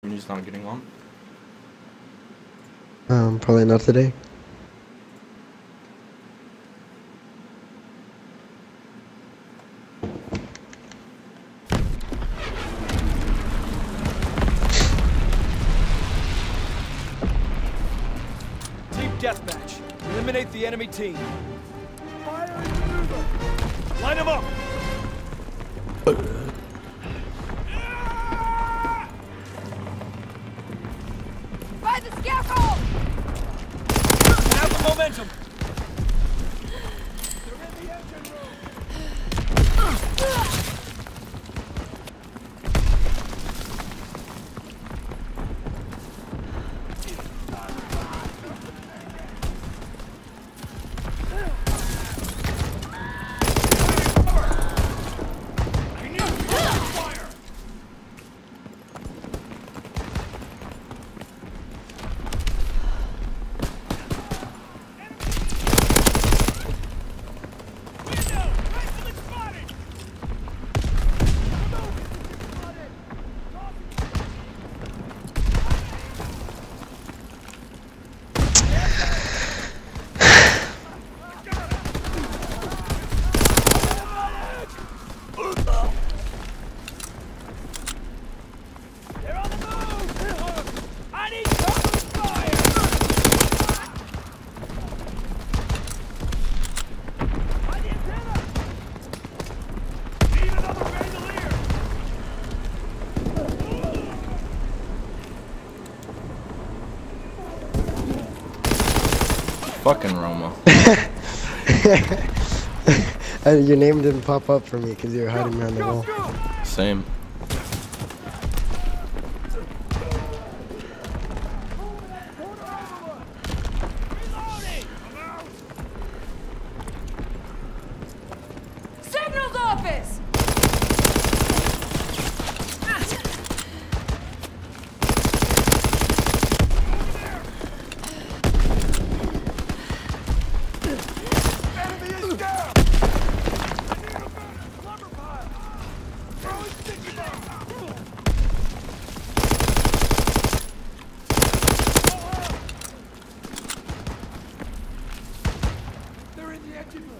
He's not getting on. Probably not today. Team deathmatch. Eliminate the enemy team. Fire and maneuver. Line them up. By the scaffold! Have the momentum. They're in the engine room. Fucking Roma. Your name didn't pop up for me because you were hiding behind the wall. Same. Signals office! Enemy is down. I need a better lumber pile. Throwing sticky bomb. They're in the engine room.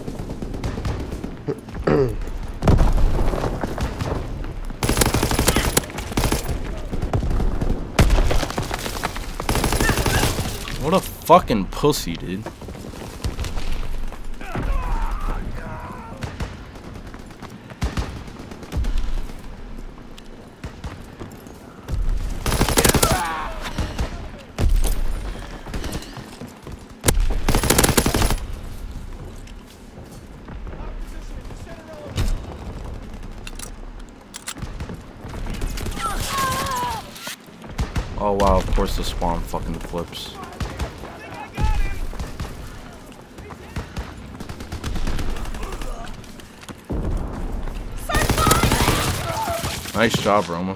What a fucking pussy, dude. Oh wow, of course the spawn fucking flips. Nice job, Roma.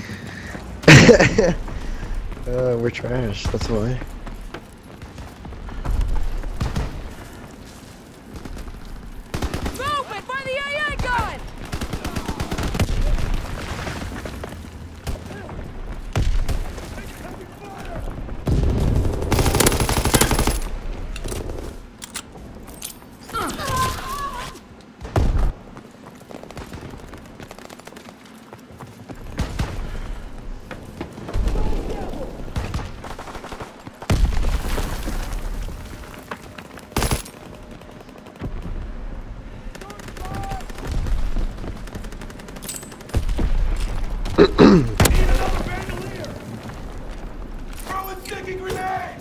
We're trash, that's why. Movement by the AA gun! Need another bandolier. Throwing sticky grenade.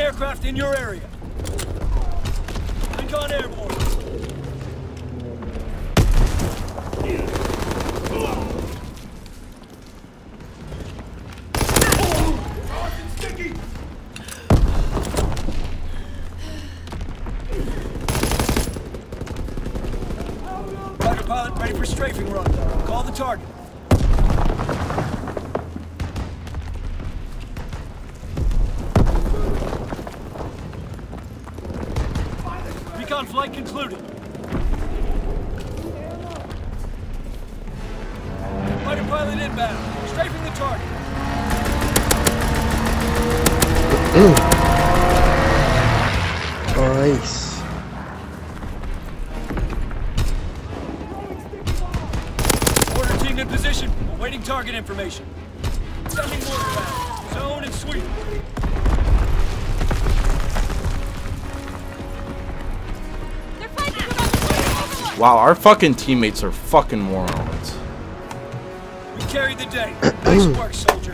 aircraft in your area. Recon airborne. Sticky! Fighter pilot ready for strafing run. Call the target. Recon flight concluded. Fighter pilot inbound. Strafing the target. Nice. Order team in position. Awaiting target information. Sending mortar round. Zone and sweep. They're fighting about the overlord. Wow, our fucking teammates are fucking morons. We carried the day. Nice work, soldier.